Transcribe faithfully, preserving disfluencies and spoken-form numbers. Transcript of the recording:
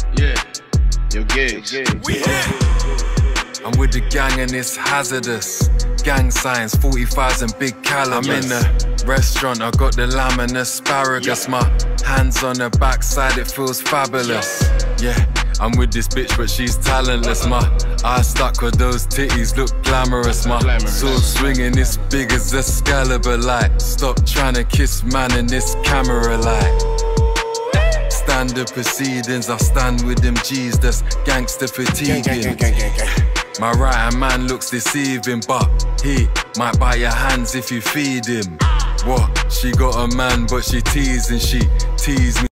Yeah, your gigs. I'm with the gang and it's hazardous. Gang signs, forty-fives and big calibers. I'm in the restaurant, I got the lamb and asparagus. My hands on her backside, it feels fabulous. Yeah, I'm with this bitch but she's talentless. My eyes stuck with those titties, look glamorous. My sword swinging, it's big as Excalibur. Like, stop trying to kiss man in this camera light. Standard proceedings, I stand with them G's, that's gangster fatiguing. My right hand man looks deceiving, but he might bite your hands if you feed him. What? She got a man but she teasing, she tease me.